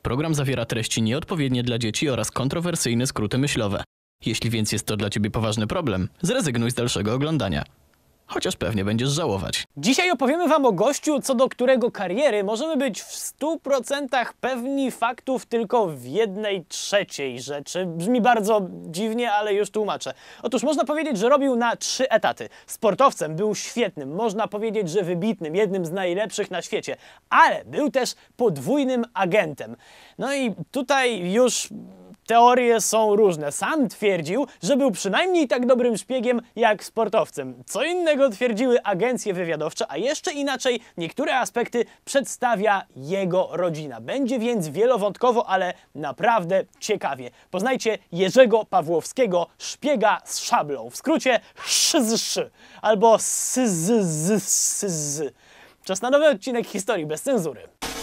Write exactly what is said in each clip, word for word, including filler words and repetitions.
program zawiera treści nieodpowiednie dla dzieci oraz kontrowersyjne skróty myślowe. Jeśli więc jest to dla ciebie poważny problem, zrezygnuj z dalszego oglądania. Chociaż pewnie będziesz żałować. Dzisiaj opowiemy wam o gościu, co do którego kariery możemy być w stu procentach pewni faktów tylko w jednej trzeciej rzeczy. Brzmi bardzo dziwnie, ale już tłumaczę. Otóż można powiedzieć, że robił na trzy etaty. Sportowcem, był świetnym, można powiedzieć, że wybitnym, jednym z najlepszych na świecie, ale był też podwójnym agentem. No i tutaj już teorie są różne. Sam twierdził, że był przynajmniej tak dobrym szpiegiem jak sportowcem. Co innego twierdziły agencje wywiadowcze, a jeszcze inaczej niektóre aspekty przedstawia jego rodzina. Będzie więc wielowątkowo, ale naprawdę ciekawie. Poznajcie Jerzego Pawłowskiego, szpiega z szablą. W skrócie sz z sz albo s z z s z. Czas na nowy odcinek Historii bez cenzury.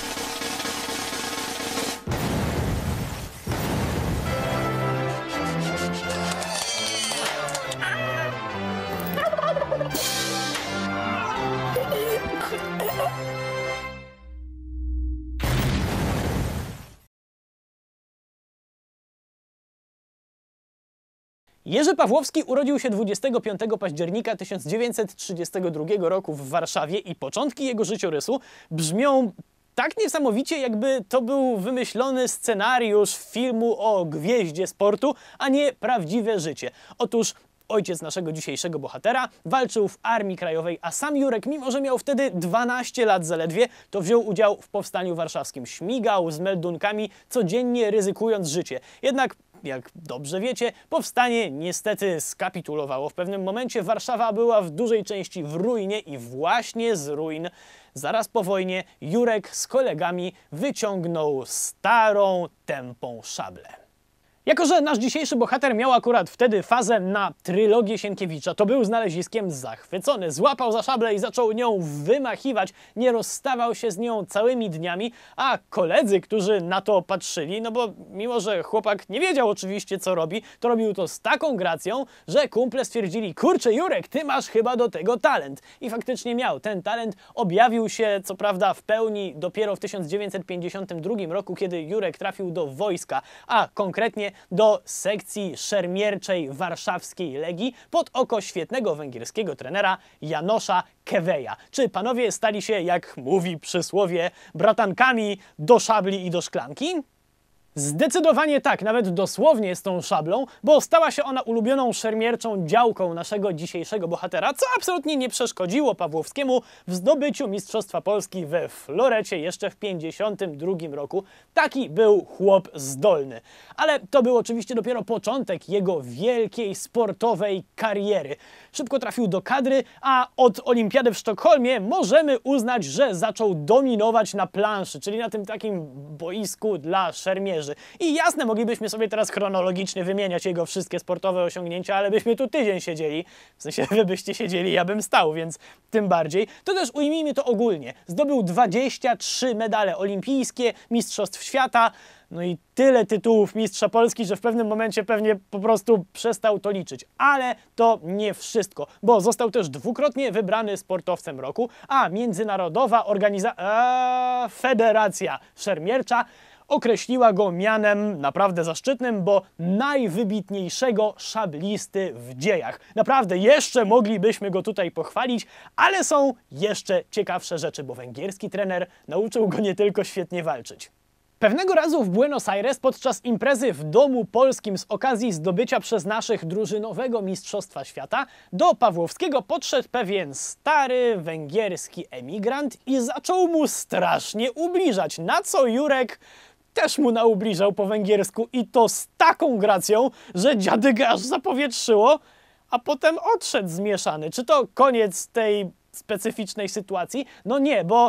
Jerzy Pawłowski urodził się dwudziestego piątego października tysiąc dziewięćset trzydziestego drugiego roku w Warszawie i początki jego życiorysu brzmią tak niesamowicie, jakby to był wymyślony scenariusz filmu o gwieździe sportu, a nie prawdziwe życie. Otóż ojciec naszego dzisiejszego bohatera walczył w Armii Krajowej, a sam Jurek, mimo że miał wtedy dwanaście lat zaledwie, to wziął udział w Powstaniu Warszawskim. Śmigał z meldunkami, codziennie ryzykując życie. Jednak, jak dobrze wiecie, powstanie niestety skapitulowało. W pewnym momencie Warszawa była w dużej części w ruinie i właśnie z ruin zaraz po wojnie Jurek z kolegami wyciągnął starą, tępą szablę. Jako że nasz dzisiejszy bohater miał akurat wtedy fazę na trylogię Sienkiewicza, to był znaleziskiem zachwycony. Złapał za szablę i zaczął nią wymachiwać, nie rozstawał się z nią całymi dniami, a koledzy, którzy na to patrzyli, no bo mimo że chłopak nie wiedział oczywiście co robi, to robił to z taką gracją, że kumple stwierdzili: kurczę Jurek, ty masz chyba do tego talent. I faktycznie miał. Ten talent objawił się co prawda w pełni dopiero w tysiąc dziewięćset pięćdziesiątym drugim roku, kiedy Jurek trafił do wojska, a konkretnie do sekcji szermierczej warszawskiej Legii pod oko świetnego węgierskiego trenera Janosza Keweja. Czy panowie stali się, jak mówi przysłowie, bratankami do szabli i do szklanki? Zdecydowanie tak, nawet dosłownie z tą szablą, bo stała się ona ulubioną szermierczą działką naszego dzisiejszego bohatera, co absolutnie nie przeszkodziło Pawłowskiemu w zdobyciu Mistrzostwa Polski we Florecie jeszcze w pięćdziesiątym drugim roku. Taki był chłop zdolny. Ale to był oczywiście dopiero początek jego wielkiej sportowej kariery. Szybko trafił do kadry, a od Olimpiady w Sztokholmie możemy uznać, że zaczął dominować na planszy, czyli na tym takim boisku dla szermierzy. I jasne, moglibyśmy sobie teraz chronologicznie wymieniać jego wszystkie sportowe osiągnięcia, ale byśmy tu tydzień siedzieli. W sensie, wy byście siedzieli, ja bym stał, więc tym bardziej. To też ujmijmy to ogólnie. Zdobył dwadzieścia trzy medale olimpijskie, mistrzostw świata, no i tyle tytułów mistrza Polski, że w pewnym momencie pewnie po prostu przestał to liczyć. Ale to nie wszystko, bo został też dwukrotnie wybrany sportowcem roku, a międzynarodowa organizacja, Federacja Szermiercza określiła go mianem naprawdę zaszczytnym, bo najwybitniejszego szablisty w dziejach. Naprawdę jeszcze moglibyśmy go tutaj pochwalić, ale są jeszcze ciekawsze rzeczy, bo węgierski trener nauczył go nie tylko świetnie walczyć. Pewnego razu w Buenos Aires podczas imprezy w Domu Polskim z okazji zdobycia przez naszych drużynowego Mistrzostwa Świata do Pawłowskiego podszedł pewien stary węgierski emigrant i zaczął mu strasznie ubliżać, na co Jurek też mu naubliżał po węgiersku i to z taką gracją, że dziadygę aż zapowietrzyło, a potem odszedł zmieszany. Czy to koniec tej specyficznej sytuacji? No nie, bo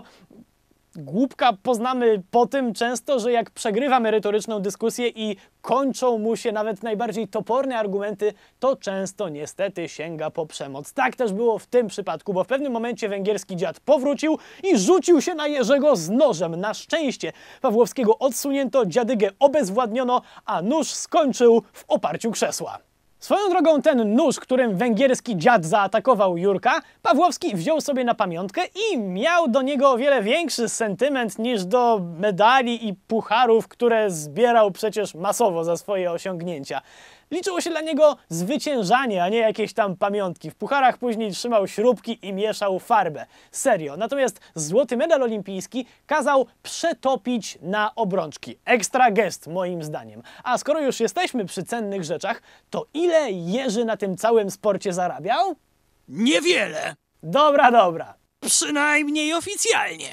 głupka poznamy po tym często, że jak przegrywa merytoryczną dyskusję i kończą mu się nawet najbardziej toporne argumenty, to często niestety sięga po przemoc. Tak też było w tym przypadku, bo w pewnym momencie węgierski dziad powrócił i rzucił się na Jerzego z nożem. Na szczęście Pawłowskiego odsunięto, dziadygę obezwładniono, a nóż skończył w oparciu krzesła. Swoją drogą ten nóż, którym węgierski dziad zaatakował Jurka, Pawłowski wziął sobie na pamiątkę i miał do niego o wiele większy sentyment niż do medali i pucharów, które zbierał przecież masowo za swoje osiągnięcia. Liczyło się dla niego zwyciężanie, a nie jakieś tam pamiątki. W pucharach później trzymał śrubki i mieszał farbę. Serio. Natomiast złoty medal olimpijski kazał przetopić na obrączki. Ekstra gest, moim zdaniem. A skoro już jesteśmy przy cennych rzeczach, to ile Jerzy na tym całym sporcie zarabiał? Niewiele. Dobra, dobra. Przynajmniej oficjalnie.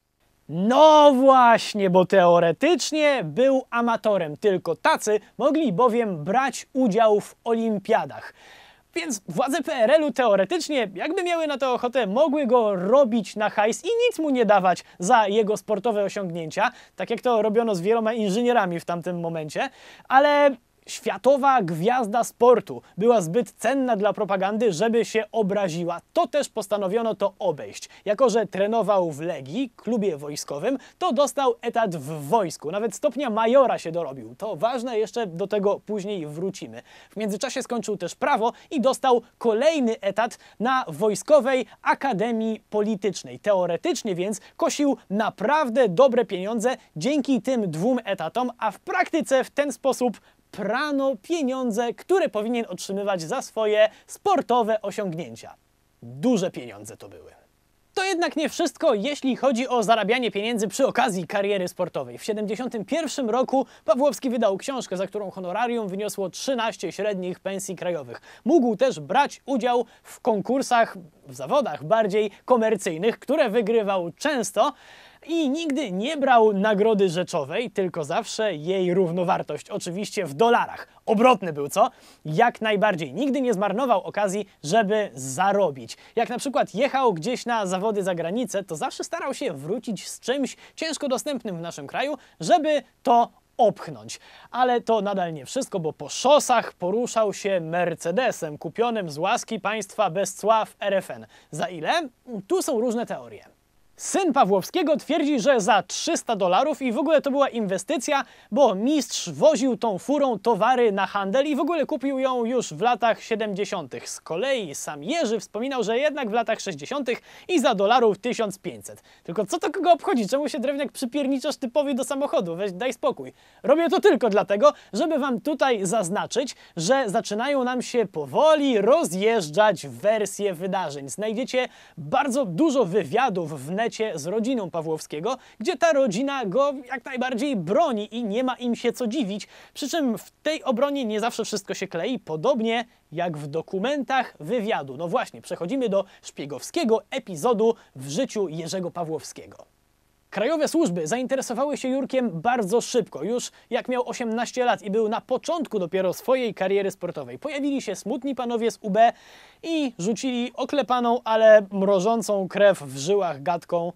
No właśnie, bo teoretycznie był amatorem, tylko tacy mogli bowiem brać udział w olimpiadach. Więc władze P R L-u teoretycznie, jakby miały na to ochotę, mogły go robić na hajs i nic mu nie dawać za jego sportowe osiągnięcia, tak jak to robiono z wieloma inżynierami w tamtym momencie, ale światowa gwiazda sportu była zbyt cenna dla propagandy, żeby się obraziła. To też postanowiono to obejść. Jako że trenował w Legii, klubie wojskowym, to dostał etat w wojsku. Nawet stopnia majora się dorobił. To ważne, jeszcze do tego później wrócimy. W międzyczasie skończył też prawo i dostał kolejny etat na Wojskowej Akademii Politycznej. Teoretycznie więc kosił naprawdę dobre pieniądze dzięki tym dwóm etatom, a w praktyce w ten sposób prano pieniądze, które powinien otrzymywać za swoje sportowe osiągnięcia. Duże pieniądze to były. To jednak nie wszystko, jeśli chodzi o zarabianie pieniędzy przy okazji kariery sportowej. W tysiąc dziewięćset siedemdziesiątym pierwszym roku Pawłowski wydał książkę, za którą honorarium wyniosło trzynaście średnich pensji krajowych. Mógł też brać udział w konkursach, w zawodach bardziej komercyjnych, które wygrywał często, i nigdy nie brał nagrody rzeczowej, tylko zawsze jej równowartość, oczywiście w dolarach. Obrotny był, co? Jak najbardziej. Nigdy nie zmarnował okazji, żeby zarobić. Jak na przykład jechał gdzieś na zawody za granicę, to zawsze starał się wrócić z czymś ciężko dostępnym w naszym kraju, żeby to opchnąć. Ale to nadal nie wszystko, bo po szosach poruszał się Mercedesem kupionym z łaski państwa bez cła w R F N. Za ile? Tu są różne teorie. Syn Pawłowskiego twierdzi, że za trzysta dolarów i w ogóle to była inwestycja, bo mistrz woził tą furą towary na handel i w ogóle kupił ją już w latach siedemdziesiątych. Z kolei sam Jerzy wspominał, że jednak w latach sześćdziesiątych i za dolarów tysiąc pięćset. Tylko co to kogo obchodzi? Czemu się drewniak przypierniczasz typowi do samochodu? Weź, daj spokój. Robię to tylko dlatego, żeby wam tutaj zaznaczyć, że zaczynają nam się powoli rozjeżdżać wersje wydarzeń. Znajdziecie bardzo dużo wywiadów w necie z rodziną Pawłowskiego, gdzie ta rodzina go jak najbardziej broni i nie ma im się co dziwić, przy czym w tej obronie nie zawsze wszystko się klei, podobnie jak w dokumentach wywiadu. No właśnie, przechodzimy do szpiegowskiego epizodu w życiu Jerzego Pawłowskiego. Krajowe służby zainteresowały się Jurkiem bardzo szybko, już jak miał osiemnaście lat i był na początku dopiero swojej kariery sportowej. Pojawili się smutni panowie z U B i rzucili oklepaną, ale mrożącą krew w żyłach gadką: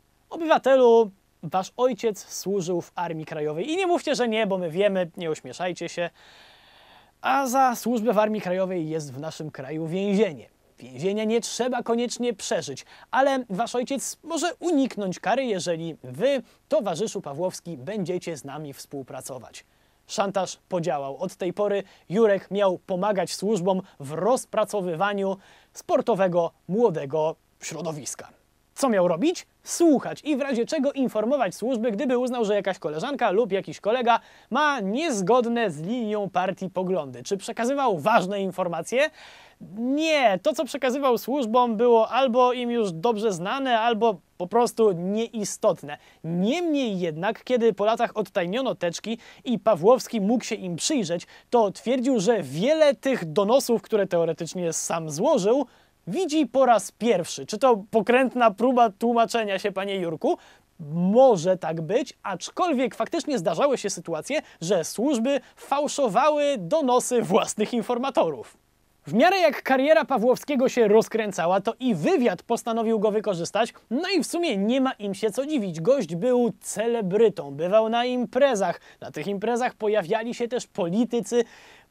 obywatelu, wasz ojciec służył w Armii Krajowej. I nie mówcie, że nie, bo my wiemy, nie ośmieszajcie się. A za służbę w Armii Krajowej jest w naszym kraju więzienie. Więzienia nie trzeba koniecznie przeżyć, ale wasz ojciec może uniknąć kary, jeżeli wy, towarzyszu Pawłowski, będziecie z nami współpracować. Szantaż podziałał. Od tej pory Jurek miał pomagać służbom w rozpracowywaniu sportowego młodego środowiska. Co miał robić? Słuchać i w razie czego informować służby, gdyby uznał, że jakaś koleżanka lub jakiś kolega ma niezgodne z linią partii poglądy. Czy przekazywał ważne informacje? Nie, to co przekazywał służbom było albo im już dobrze znane, albo po prostu nieistotne. Niemniej jednak, kiedy po latach odtajniono teczki i Pawłowski mógł się im przyjrzeć, to twierdził, że wiele tych donosów, które teoretycznie sam złożył, widzi po raz pierwszy. Czy to pokrętna próba tłumaczenia się, panie Jurku? Może tak być, aczkolwiek faktycznie zdarzały się sytuacje, że służby fałszowały donosy własnych informatorów. W miarę jak kariera Pawłowskiego się rozkręcała, to i wywiad postanowił go wykorzystać, no i w sumie nie ma im się co dziwić. Gość był celebrytą, bywał na imprezach, na tych imprezach pojawiali się też politycy.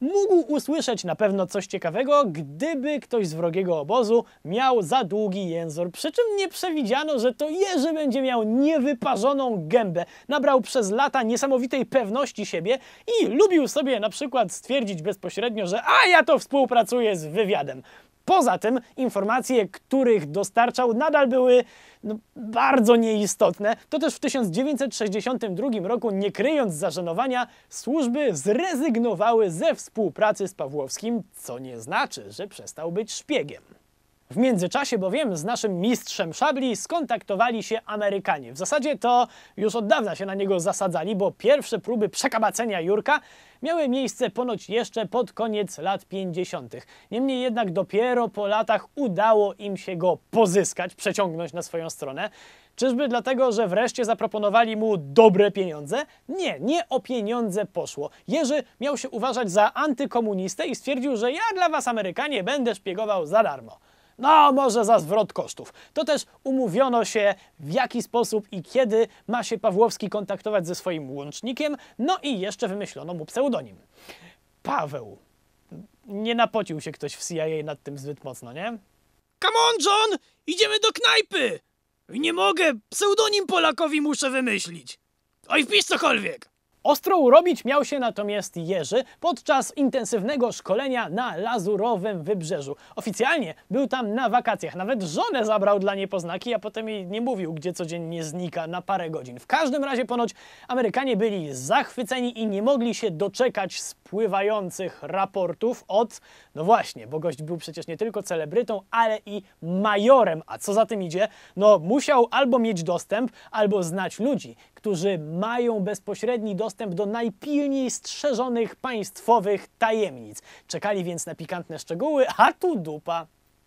mógł usłyszeć na pewno coś ciekawego, gdyby ktoś z wrogiego obozu miał za długi język. Przy czym nie przewidziano, że to Jerzy będzie miał niewyparzoną gębę. Nabrał przez lata niesamowitej pewności siebie i lubił sobie na przykład stwierdzić bezpośrednio, że a ja to współpracuję z wywiadem. Poza tym informacje, których dostarczał, nadal były no, bardzo nieistotne. To też w tysiąc dziewięćset sześćdziesiątym drugim roku, nie kryjąc zażenowania, służby zrezygnowały ze współpracy z Pawłowskim, co nie znaczy, że przestał być szpiegiem. W międzyczasie bowiem z naszym mistrzem szabli skontaktowali się Amerykanie. W zasadzie to już od dawna się na niego zasadzali, bo pierwsze próby przekabacenia Jurka miały miejsce ponoć jeszcze pod koniec lat pięćdziesiątych. Niemniej jednak dopiero po latach udało im się go pozyskać, przeciągnąć na swoją stronę. Czyżby dlatego, że wreszcie zaproponowali mu dobre pieniądze? Nie, nie o pieniądze poszło. Jerzy miał się uważać za antykomunistę i stwierdził, że ja dla was, Amerykanie, będę szpiegował za darmo. No, może za zwrot kosztów. To też umówiono się, w jaki sposób i kiedy ma się Pawłowski kontaktować ze swoim łącznikiem, no i jeszcze wymyślono mu pseudonim. Paweł. Nie napocił się ktoś w C I A nad tym zbyt mocno, nie? Come on, John! Idziemy do knajpy! Nie mogę, pseudonim Polakowi muszę wymyślić. Oj, wpisz cokolwiek! Ostro urobić miał się natomiast Jerzy podczas intensywnego szkolenia na Lazurowym Wybrzeżu. Oficjalnie był tam na wakacjach, nawet żonę zabrał dla niepoznaki, a potem jej nie mówił, gdzie codziennie znika na parę godzin. W każdym razie ponoć Amerykanie byli zachwyceni i nie mogli się doczekać spływających raportów od... No właśnie, bo gość był przecież nie tylko celebrytą, ale i majorem, a co za tym idzie? No musiał albo mieć dostęp, albo znać ludzi, którzy mają bezpośredni dostęp do najpilniej strzeżonych państwowych tajemnic. Czekali więc na pikantne szczegóły, a tu dupa.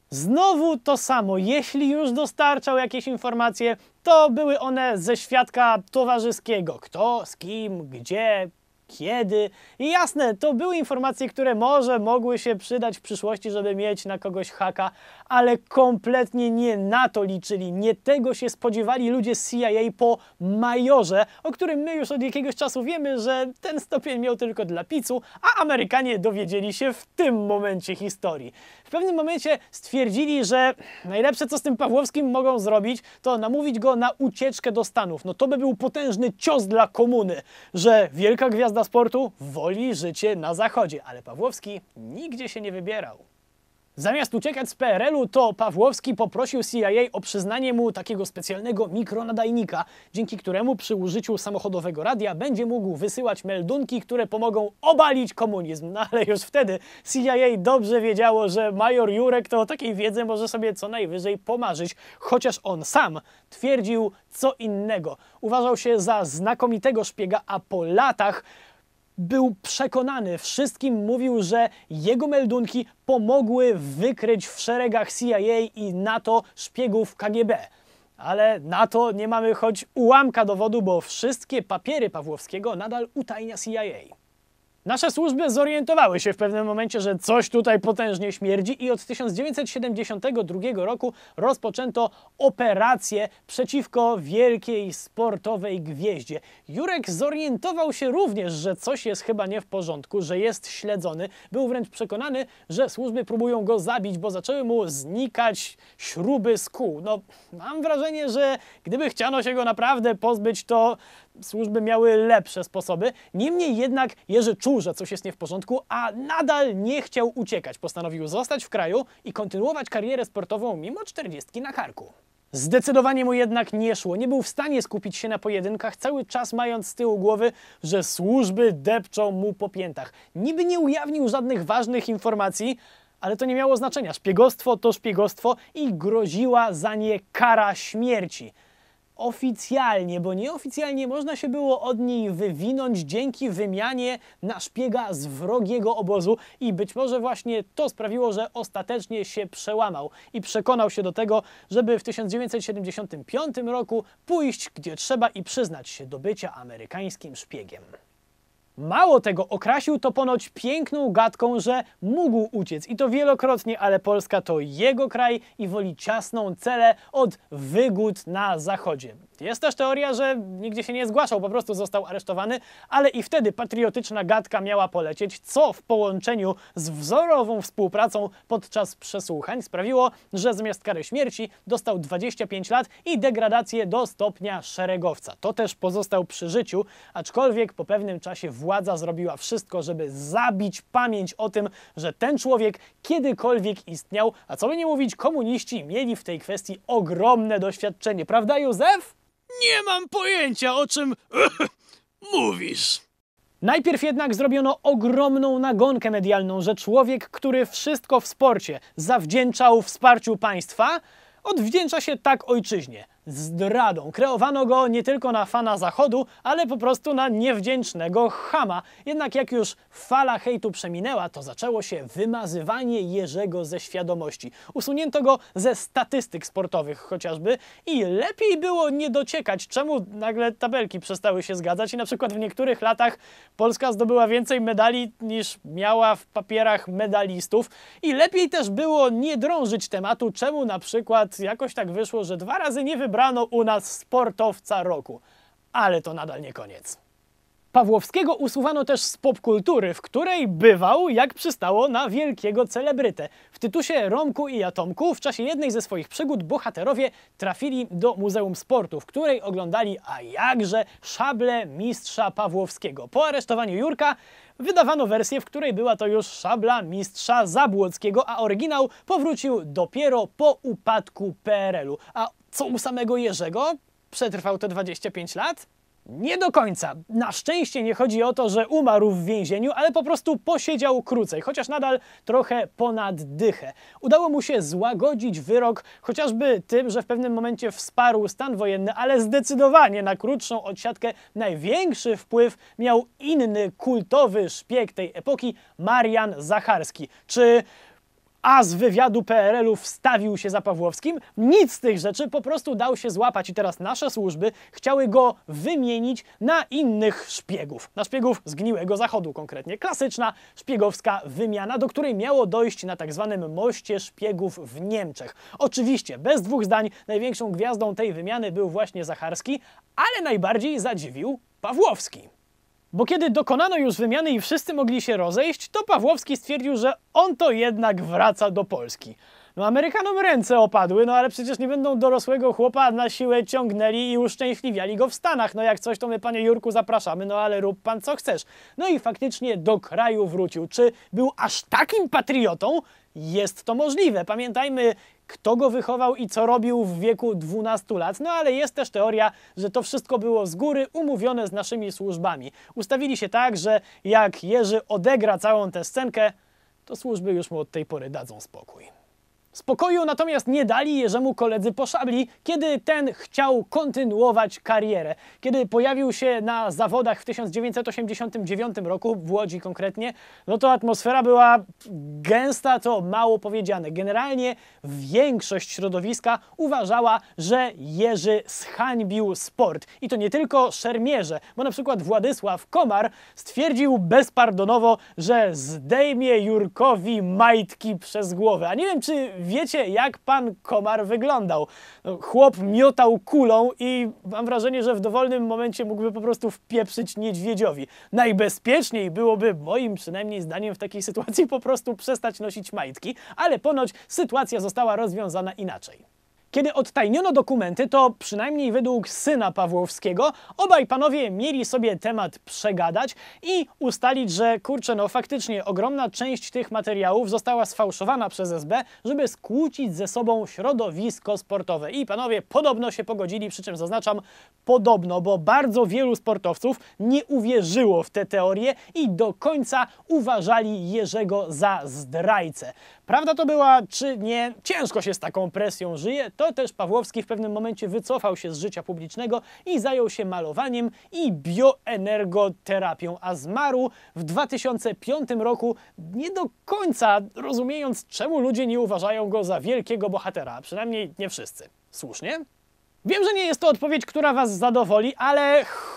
Znowu to samo, jeśli już dostarczał jakieś informacje, to były one ze świadka towarzyskiego. Kto, z kim, gdzie, kiedy. I jasne, to były informacje, które może mogły się przydać w przyszłości, żeby mieć na kogoś haka, ale kompletnie nie na to liczyli. Nie tego się spodziewali ludzie z C I A po majorze, o którym my już od jakiegoś czasu wiemy, że ten stopień miał tylko dla picu, a Amerykanie dowiedzieli się w tym momencie historii. W pewnym momencie stwierdzili, że najlepsze, co z tym Pawłowskim mogą zrobić, to namówić go na ucieczkę do Stanów. No to by był potężny cios dla komuny, że wielka gwiazda sportu woli życie na zachodzie, ale Pawłowski nigdzie się nie wybierał. Zamiast uciekać z P R L u, to Pawłowski poprosił C I A o przyznanie mu takiego specjalnego mikronadajnika, dzięki któremu przy użyciu samochodowego radia będzie mógł wysyłać meldunki, które pomogą obalić komunizm. No ale już wtedy C I A dobrze wiedziało, że major Jurek to o takiej wiedzy może sobie co najwyżej pomarzyć, chociaż on sam twierdził co innego. Uważał się za znakomitego szpiega, a po latach był przekonany, wszystkim mówił, że jego meldunki pomogły wykryć w szeregach C I A i NATO szpiegów K G B. Ale na to nie mamy choć ułamka dowodu, bo wszystkie papiery Pawłowskiego nadal utajnia C I A. Nasze służby zorientowały się w pewnym momencie, że coś tutaj potężnie śmierdzi i od tysiąc dziewięćset siedemdziesiątego drugiego roku rozpoczęto operację przeciwko wielkiej sportowej gwieździe. Jurek zorientował się również, że coś jest chyba nie w porządku, że jest śledzony. Był wręcz przekonany, że służby próbują go zabić, bo zaczęły mu znikać śruby z kół. No, mam wrażenie, że gdyby chciano się go naprawdę pozbyć, to służby miały lepsze sposoby. Niemniej jednak Jerzy czuł, że coś jest nie w porządku, a nadal nie chciał uciekać. Postanowił zostać w kraju i kontynuować karierę sportową mimo czterdziestki na karku. Zdecydowanie mu jednak nie szło. Nie był w stanie skupić się na pojedynkach, cały czas mając z tyłu głowy, że służby depczą mu po piętach. Niby nie ujawnił żadnych ważnych informacji, ale to nie miało znaczenia. Szpiegostwo to szpiegostwo i groziła za nie kara śmierci. Oficjalnie, bo nieoficjalnie można się było od niej wywinąć dzięki wymianie na szpiega z wrogiego obozu i być może właśnie to sprawiło, że ostatecznie się przełamał i przekonał się do tego, żeby w tysiąc dziewięćset siedemdziesiątym piątym roku pójść gdzie trzeba i przyznać się do bycia amerykańskim szpiegiem. Mało tego, okrasił to ponoć piękną gadką, że mógł uciec i to wielokrotnie, ale Polska to jego kraj i woli ciasną celę od wygód na zachodzie. Jest też teoria, że nigdzie się nie zgłaszał, po prostu został aresztowany, ale i wtedy patriotyczna gadka miała polecieć, co w połączeniu z wzorową współpracą podczas przesłuchań sprawiło, że zamiast kary śmierci dostał dwadzieścia pięć lat i degradację do stopnia szeregowca. To też pozostał przy życiu, aczkolwiek po pewnym czasie władza zrobiła wszystko, żeby zabić pamięć o tym, że ten człowiek kiedykolwiek istniał, a co by nie mówić, komuniści mieli w tej kwestii ogromne doświadczenie. Prawda, Józef? Nie mam pojęcia, o czym mówisz. Najpierw jednak zrobiono ogromną nagonkę medialną, że człowiek, który wszystko w sporcie zawdzięczał wsparciu państwa, odwdzięcza się tak ojczyźnie. Zdradą. Kreowano go nie tylko na fana Zachodu, ale po prostu na niewdzięcznego chama. Jednak jak już fala hejtu przeminęła, to zaczęło się wymazywanie Jerzego ze świadomości. Usunięto go ze statystyk sportowych chociażby i lepiej było nie dociekać, czemu nagle tabelki przestały się zgadzać i na przykład w niektórych latach Polska zdobyła więcej medali niż miała w papierach medalistów i lepiej też było nie drążyć tematu, czemu na przykład jakoś tak wyszło, że dwa razy nie wybrano u nas sportowca roku. Ale to nadal nie koniec. Pawłowskiego usuwano też z popkultury, w której bywał, jak przystało, na wielkiego celebrytę. W tytusie Romku i Atomku w czasie jednej ze swoich przygód bohaterowie trafili do Muzeum Sportu, w której oglądali, a jakże, szable mistrza Pawłowskiego. Po aresztowaniu Jurka wydawano wersję, w której była to już szabla mistrza Zabłockiego, a oryginał powrócił dopiero po upadku P R L u. A co u samego Jerzego? Przetrwał te dwadzieścia pięć lat? Nie do końca. Na szczęście nie chodzi o to, że umarł w więzieniu, ale po prostu posiedział krócej, chociaż nadal trochę ponad dychę. Udało mu się złagodzić wyrok chociażby tym, że w pewnym momencie wsparł stan wojenny, ale zdecydowanie na krótszą odsiadkę największy wpływ miał inny kultowy szpieg tej epoki, Marian Zacharski. Czy as wywiadu P R L u wstawił się za Pawłowskim? Nic z tych rzeczy, po prostu dał się złapać i teraz nasze służby chciały go wymienić na innych szpiegów. Na szpiegów zgniłego Zachodu konkretnie. Klasyczna szpiegowska wymiana, do której miało dojść na tak zwanym moście szpiegów w Niemczech. Oczywiście, bez dwóch zdań, największą gwiazdą tej wymiany był właśnie Zacharski, ale najbardziej zadziwił Pawłowski. Bo kiedy dokonano już wymiany i wszyscy mogli się rozejść, to Pawłowski stwierdził, że on to jednak wraca do Polski. No Amerykanom ręce opadły, no ale przecież nie będą dorosłego chłopa na siłę ciągnęli i uszczęśliwiali go w Stanach. No jak coś, to my, panie Jurku, zapraszamy, no ale rób pan co chcesz. No i faktycznie do kraju wrócił. Czy był aż takim patriotą? Jest to możliwe. Pamiętajmy, kto go wychował i co robił w wieku dwunastu lat. No ale jest też teoria, że to wszystko było z góry umówione z naszymi służbami. Ustawili się tak, że jak Jerzy odegra całą tę scenkę, to służby już mu od tej pory dadzą spokój. Spokoju natomiast nie dali Jerzemu koledzy po szabli, kiedy ten chciał kontynuować karierę. Kiedy pojawił się na zawodach w tysiąc dziewięćset osiemdziesiątym dziewiątym roku, w Łodzi konkretnie, no to atmosfera była gęsta, to mało powiedziane. Generalnie większość środowiska uważała, że Jerzy zhańbił sport. I to nie tylko szermierze, bo na przykład Władysław Komar stwierdził bezpardonowo, że zdejmie Jurkowi majtki przez głowę. A nie wiem, czy wiecie, jak pan Komar wyglądał. No, chłop miotał kulą i mam wrażenie, że w dowolnym momencie mógłby po prostu wpieprzyć niedźwiedziowi. Najbezpieczniej byłoby, moim przynajmniej zdaniem, w takiej sytuacji po prostu przestać nosić majtki, ale ponoć sytuacja została rozwiązana inaczej. Kiedy odtajniono dokumenty, to przynajmniej według syna Pawłowskiego obaj panowie mieli sobie temat przegadać i ustalić, że kurczę, no faktycznie ogromna część tych materiałów została sfałszowana przez S B, żeby skłócić ze sobą środowisko sportowe. I panowie podobno się pogodzili, przy czym zaznaczam podobno, bo bardzo wielu sportowców nie uwierzyło w te teorie i do końca uważali Jerzego za zdrajcę. Prawda to była, czy nie? Ciężko się z taką presją żyje. To też Pawłowski w pewnym momencie wycofał się z życia publicznego i zajął się malowaniem i bioenergoterapią, a zmarł w dwa tysiące piątym roku, nie do końca rozumiejąc, czemu ludzie nie uważają go za wielkiego bohatera. Przynajmniej nie wszyscy. Słusznie? Wiem, że nie jest to odpowiedź, która was zadowoli, ale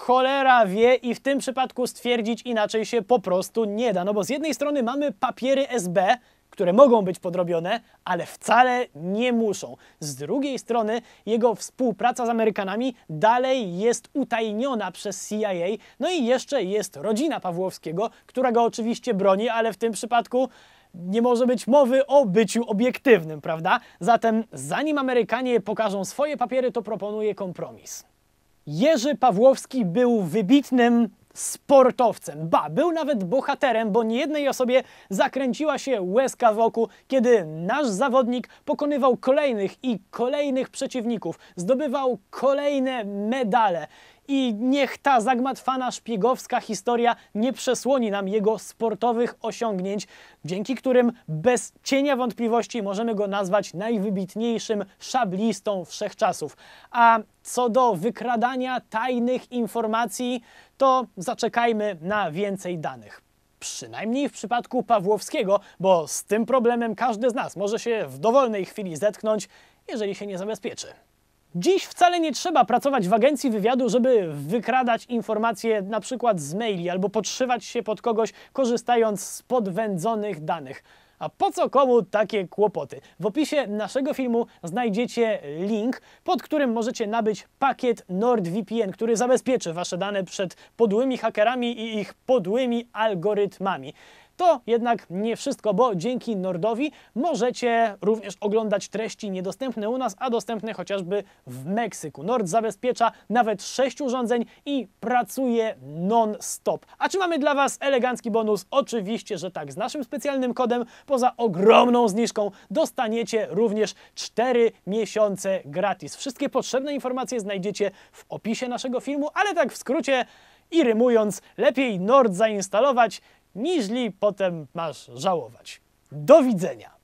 cholera wie i w tym przypadku stwierdzić inaczej się po prostu nie da. No bo z jednej strony mamy papiery S B, które mogą być podrobione, ale wcale nie muszą. Z drugiej strony jego współpraca z Amerykanami dalej jest utajniona przez C I A. No i jeszcze jest rodzina Pawłowskiego, która go oczywiście broni, ale w tym przypadku nie może być mowy o byciu obiektywnym, prawda? Zatem zanim Amerykanie pokażą swoje papiery, to proponuję kompromis. Jerzy Pawłowski był wybitnym sportowcem. Ba, był nawet bohaterem, bo niejednej osobie zakręciła się łezka w oku, kiedy nasz zawodnik pokonywał kolejnych i kolejnych przeciwników, zdobywał kolejne medale. I niech ta zagmatwana szpiegowska historia nie przesłoni nam jego sportowych osiągnięć, dzięki którym bez cienia wątpliwości możemy go nazwać najwybitniejszym szablistą wszechczasów. A co do wykradania tajnych informacji, to zaczekajmy na więcej danych. Przynajmniej w przypadku Pawłowskiego, bo z tym problemem każdy z nas może się w dowolnej chwili zetknąć, jeżeli się nie zabezpieczy. Dziś wcale nie trzeba pracować w agencji wywiadu, żeby wykradać informacje na przykład z maili albo podszywać się pod kogoś, korzystając z podwędzonych danych. A po co komu takie kłopoty? W opisie naszego filmu znajdziecie link, pod którym możecie nabyć pakiet NordVPN, który zabezpieczy wasze dane przed podłymi hakerami i ich podłymi algorytmami. To jednak nie wszystko, bo dzięki Nordowi możecie również oglądać treści niedostępne u nas, a dostępne chociażby w Meksyku. Nord zabezpiecza nawet sześć urządzeń i pracuje non-stop. A czy mamy dla Was elegancki bonus? Oczywiście, że tak. Z naszym specjalnym kodem, poza ogromną zniżką, dostaniecie również cztery miesiące gratis. Wszystkie potrzebne informacje znajdziecie w opisie naszego filmu, ale tak w skrócie i rymując, lepiej Nord zainstalować, niźli potem masz żałować. Do widzenia!